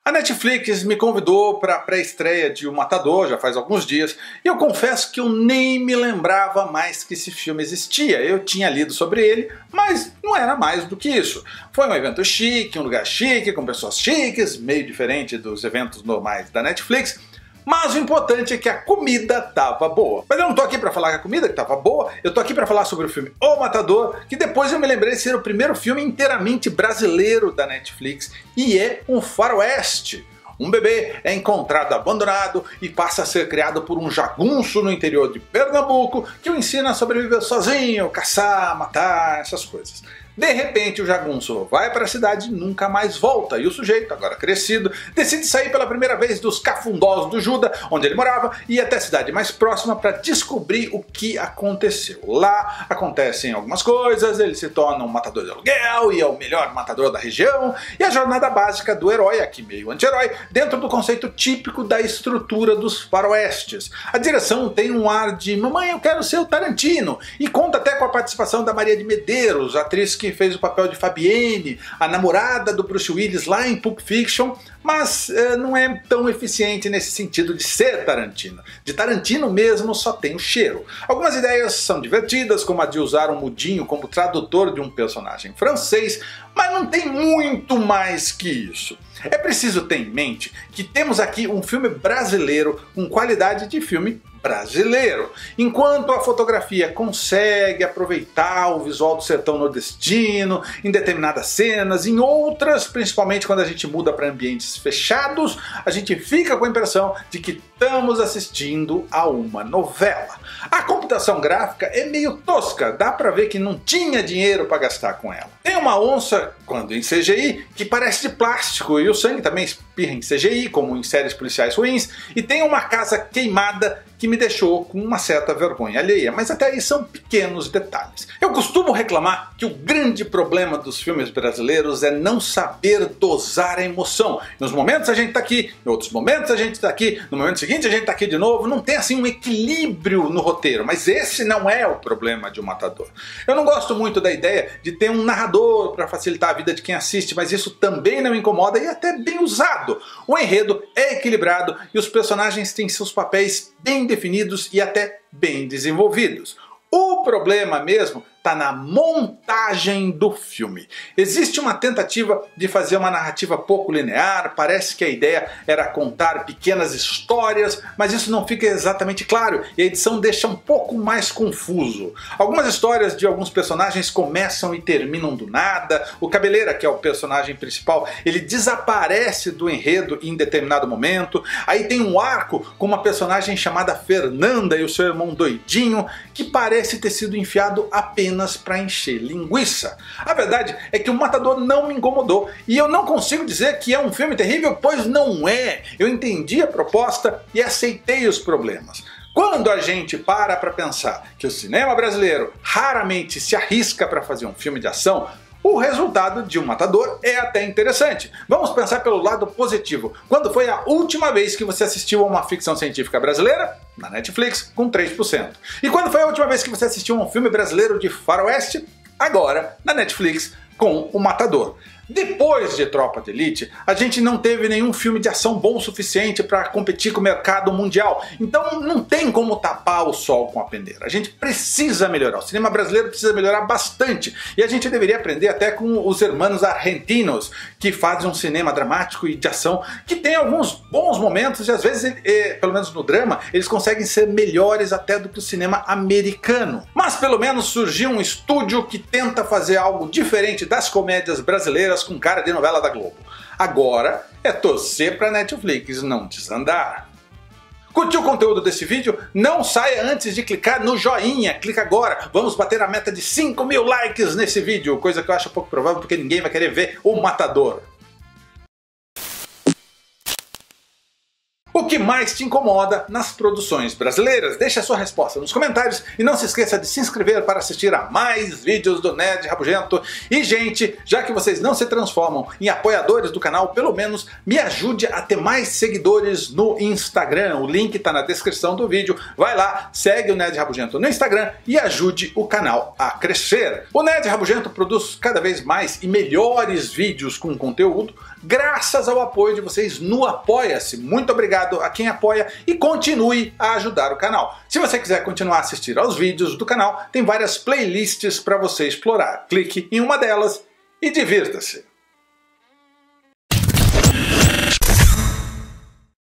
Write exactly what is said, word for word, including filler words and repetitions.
A Netflix me convidou para a pré-estreia de O Matador, já faz alguns dias, e eu confesso que eu nem me lembrava mais que esse filme existia. Eu tinha lido sobre ele, mas não era mais do que isso. Foi um evento chique, um lugar chique, com pessoas chiques, meio diferente dos eventos normais da Netflix, mas o importante é que a comida tava boa. Mas eu não tô aqui para falar que a comida tava boa, eu tô aqui para falar sobre o filme O Matador, que depois eu me lembrei de ser o primeiro filme inteiramente brasileiro da Netflix, e é um faroeste. Um bebê é encontrado abandonado e passa a ser criado por um jagunço no interior de Pernambuco que o ensina a sobreviver sozinho, caçar, matar, essas coisas. De repente o jagunço vai para a cidade e nunca mais volta, e o sujeito, agora crescido, decide sair pela primeira vez dos cafundós do Juda, onde ele morava, e ir até a cidade mais próxima para descobrir o que aconteceu. Lá acontecem algumas coisas, ele se torna um matador de aluguel e é o melhor matador da região, e a jornada básica do herói, aqui meio anti-herói, dentro do conceito típico da estrutura dos faroestes. A direção tem um ar de "mamãe, eu quero ser o Tarantino", e conta até com a participação da Maria de Medeiros, atriz que fez o papel de Fabienne, a namorada do Bruce Willis lá em Pulp Fiction, mas eh, não é tão eficiente nesse sentido de ser Tarantino. De Tarantino mesmo só tem o cheiro. Algumas ideias são divertidas, como a de usar um mudinho como tradutor de um personagem francês, mas não tem muito mais que isso. É preciso ter em mente que temos aqui um filme brasileiro com qualidade de filme brasileiro. Enquanto a fotografia consegue aproveitar o visual do sertão nordestino em determinadas cenas, em outras, principalmente quando a gente muda para ambientes fechados, a gente fica com a impressão de que estamos assistindo a uma novela. A computação gráfica é meio tosca, dá pra ver que não tinha dinheiro para gastar com ela. Tem uma onça, quando em C G I, que parece de plástico, e o sangue também espirra em C G I, como em séries policiais ruins, e tem uma casa queimada que me deixou com uma certa vergonha alheia, mas até aí são pequenos detalhes. Eu costumo reclamar que o grande problema dos filmes brasileiros é não saber dosar a emoção. Nos momentos a gente tá aqui, em outros momentos a gente tá aqui, no momento seguinte a gente tá aqui de novo, não tem assim um equilíbrio no roteiro, mas esse não é o problema de O Matador. Eu não gosto muito da ideia de ter um narrador para facilitar a vida de quem assiste, mas isso também não me incomoda e é até bem usado. O enredo é equilibrado e os personagens têm seus papéis bem definidos e até bem desenvolvidos. O problema mesmo está na montagem do filme. Existe uma tentativa de fazer uma narrativa pouco linear, parece que a ideia era contar pequenas histórias, mas isso não fica exatamente claro e a edição deixa um pouco mais confuso. Algumas histórias de alguns personagens começam e terminam do nada, o Cabeleira, que é o personagem principal, ele desaparece do enredo em determinado momento, aí tem um arco com uma personagem chamada Fernanda e o seu irmão Doidinho, que parece ter sido enfiado apenas para encher linguiça. A verdade é que O Matador não me incomodou e eu não consigo dizer que é um filme terrível, pois não é. Eu entendi a proposta e aceitei os problemas. Quando a gente para para pensar que o cinema brasileiro raramente se arrisca para fazer um filme de ação, o resultado de O Matador é até interessante. Vamos pensar pelo lado positivo. Quando foi a última vez que você assistiu a uma ficção científica brasileira? Na Netflix, com três por cento. E quando foi a última vez que você assistiu a um filme brasileiro de faroeste? Agora, na Netflix, com O Matador. Depois de Tropa de Elite, a gente não teve nenhum filme de ação bom o suficiente para competir com o mercado mundial. Então não tem como tapar o sol com a peneira. A gente precisa melhorar. O cinema brasileiro precisa melhorar bastante. E a gente deveria aprender até com os hermanos argentinos, que fazem um cinema dramático e de ação, que tem alguns bons momentos e às vezes, pelo menos no drama, eles conseguem ser melhores até do que o cinema americano. Mas pelo menos surgiu um estúdio que tenta fazer algo diferente das comédias brasileiras com cara de novela da Globo. Agora é torcer para a Netflix não desandar. Curtiu o conteúdo desse vídeo? Não saia antes de clicar no joinha, clica agora, vamos bater a meta de cinco mil likes nesse vídeo, coisa que eu acho pouco provável porque ninguém vai querer ver O Matador. O que mais te incomoda nas produções brasileiras? Deixe a sua resposta nos comentários e não se esqueça de se inscrever para assistir a mais vídeos do Nerd Rabugento. E gente, já que vocês não se transformam em apoiadores do canal, pelo menos me ajude a ter mais seguidores no Instagram. O link está na descrição do vídeo. Vai lá, segue o Nerd Rabugento no Instagram e ajude o canal a crescer. O Nerd Rabugento produz cada vez mais e melhores vídeos com conteúdo graças ao apoio de vocês no Apoia-se. Muito obrigado a quem apoia e continue a ajudar o canal. Se você quiser continuar a assistir aos vídeos do canal, tem várias playlists para você explorar. Clique em uma delas e divirta-se!